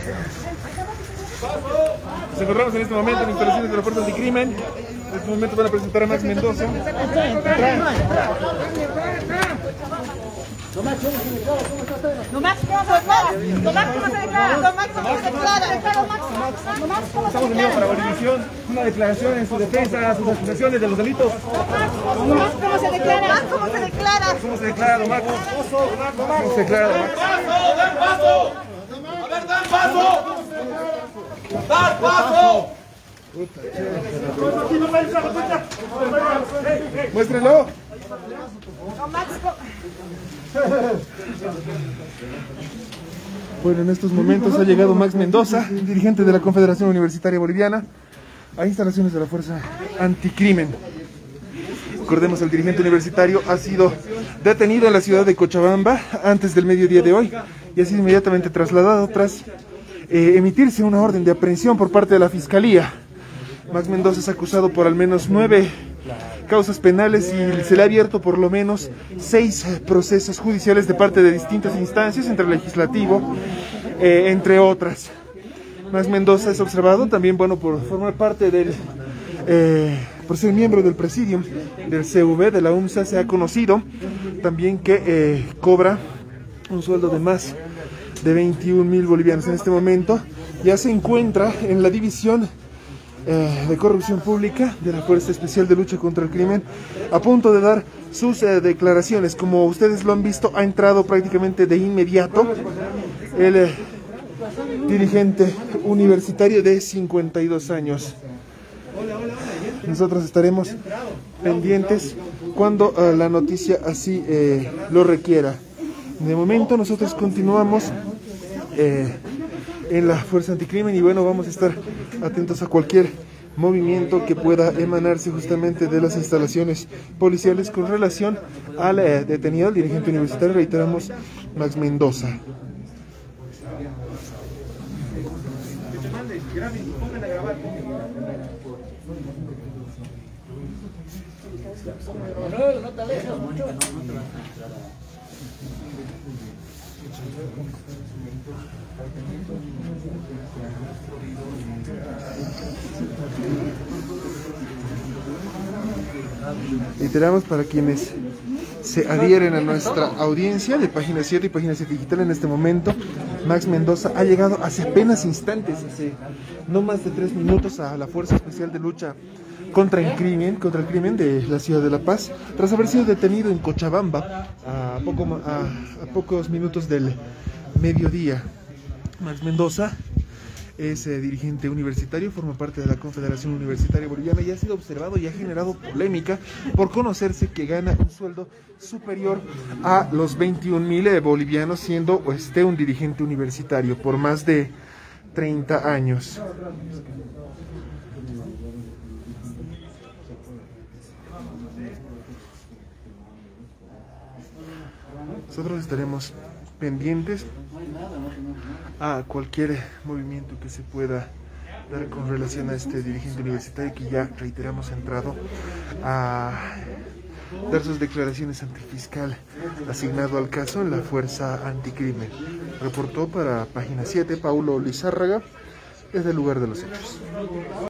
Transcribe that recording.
Nos encontramos en este momento en instalaciones de la Fuerza Anticrimen. En este momento van a presentar a Max Mendoza. Estamos unidos para Bolivisión. Una declaración en su defensa, sus acusaciones de los delitos. ¿Cómo se declara? ¿Cómo se declara? ¿Cómo se declara, don Max? ¿Cómo se declara, don Max? ¡Dar paso! ¡A ver, dar paso! ¡Dar paso! Muéstrenlo. Bueno, en estos momentos ha llegado Max Mendoza, dirigente de la Confederación Universitaria Boliviana, a instalaciones de la Fuerza Anticrimen. Recordemos, el dirigente universitario ha sido detenido en la ciudad de Cochabamba antes del mediodía de hoy y ha sido inmediatamente trasladado tras emitirse una orden de aprehensión por parte de la Fiscalía. Max Mendoza es acusado por al menos 9 causas penales y se le ha abierto por lo menos 6 procesos judiciales de parte de distintas instancias, entre el legislativo, entre otras. Max Mendoza es observado también, bueno, por formar parte del, por ser miembro del presidium del CV de la UMSA. Se ha conocido también que cobra un sueldo de más de 21.000 bolivianos en este momento. Ya se encuentra en la división de corrupción pública de la Fuerza Especial de Lucha contra el Crimen, a punto de dar sus declaraciones. Como ustedes lo han visto, ha entrado prácticamente de inmediato el dirigente universitario de 52 años. Nosotros estaremos pendientes cuando la noticia así lo requiera. De momento nosotros continuamos en la Fuerza Anticrimen y bueno, vamos a estar atentos a cualquier movimiento que pueda emanarse justamente de las instalaciones policiales con relación al detenido, el dirigente universitario, reiteramos, Max Mendoza. No te alejes mucho. Reiteramos, para quienes se adhieren a nuestra audiencia de Página 7 y Página 7 Digital, en este momento Max Mendoza ha llegado hace apenas instantes, hace no más de 3 minutos, a la Fuerza Especial de Lucha contra el crimen de la ciudad de La Paz, tras haber sido detenido en Cochabamba a pocos minutos del mediodía. Max Mendoza es dirigente universitario, forma parte de la Confederación Universitaria Boliviana y ha sido observado y ha generado polémica por conocerse que gana un sueldo superior a los 21.000 bolivianos, siendo un dirigente universitario por más de 30 años. Nosotros estaremos pendientes a cualquier movimiento que se pueda dar con relación a este dirigente universitario que ya, reiteramos, ha entrado a dar sus declaraciones ante el fiscal asignado al caso en la Fuerza Anticrimen. Reportó para Página 7 Paulo Lizárraga desde el lugar de los hechos.